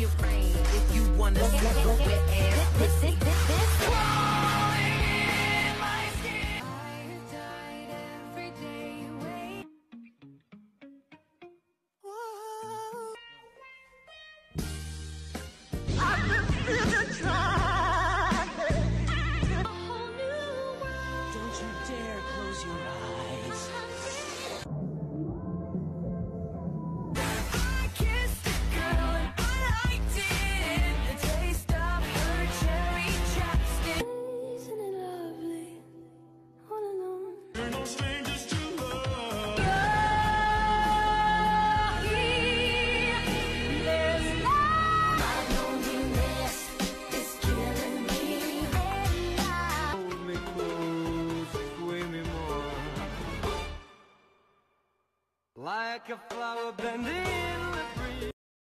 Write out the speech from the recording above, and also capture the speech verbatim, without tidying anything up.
your brain if you wanna see your wet ass pussy. Like a flower bending